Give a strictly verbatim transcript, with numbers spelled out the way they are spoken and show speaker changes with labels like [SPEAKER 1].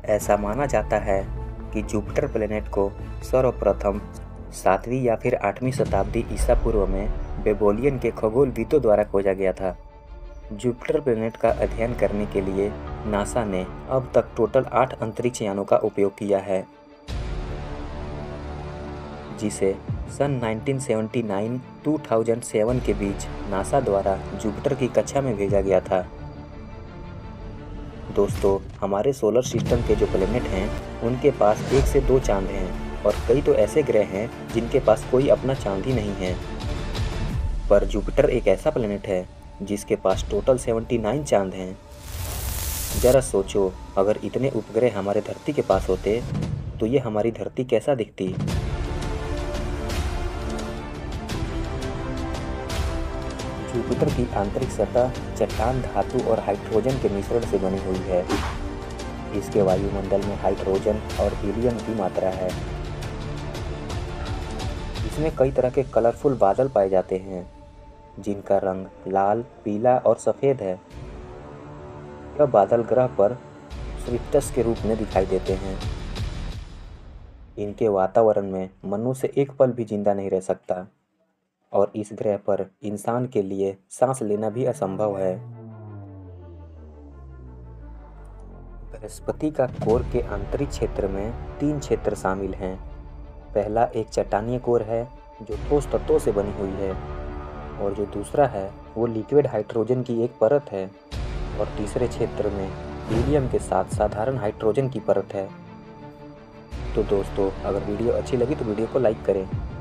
[SPEAKER 1] ऐसा माना जाता है कि जुपिटर प्लेनेट को सर्वप्रथम सातवीं या फिर आठवीं शताब्दी ईसा पूर्व में बेबोलियन के खगोलविदों द्वारा खोजा गया था। जुपिटर प्लेनेट का अध्ययन करने के लिए नासा ने अब तक टोटल आठ अंतरिक्ष यानों का उपयोग किया है, जिसे सन उन्नीस सौ उन्यासी दो हज़ार सात के बीच नासा द्वारा जुपिटर की कक्षा में भेजा गया था। दोस्तों, हमारे सोलर सिस्टम के जो प्लेनेट हैं उनके पास एक से दो चांद हैं और कई तो ऐसे ग्रह हैं जिनके पास कोई अपना चांद ही नहीं है। पर जुपिटर एक ऐसा प्लेनेट है जिसके पास टोटल उन्यासी चांद हैं। जरा सोचो, अगर इतने उपग्रह हमारे धरती के पास होते तो ये हमारी धरती कैसा दिखती। जुपिटर की आंतरिक सतह चट्टान, धातु और हाइड्रोजन के मिश्रण से बनी हुई है। इसके वायुमंडल में हाइड्रोजन और हीलियम की मात्रा है। इसमें कई तरह के कलरफुल बादल पाए जाते हैं जिनका रंग लाल, पीला और सफ़ेद है। यह बादल ग्रह पर स्विफ्टस के रूप में दिखाई देते हैं। इनके वातावरण में मनुष्य एक पल भी जिंदा नहीं रह सकता और इस ग्रह पर इंसान के लिए सांस लेना भी असंभव है। बृहस्पति का कोर के आंतरिक क्षेत्र में तीन क्षेत्र शामिल हैं। पहला एक चट्टानीय कोर है जो ठोस तत्वों से बनी हुई है, और जो दूसरा है वो लिक्विड हाइड्रोजन की एक परत है, और तीसरे क्षेत्र में हीलियम के साथ साधारण हाइड्रोजन की परत है। तो दोस्तों, अगर वीडियो अच्छी लगी तो वीडियो को लाइक करें।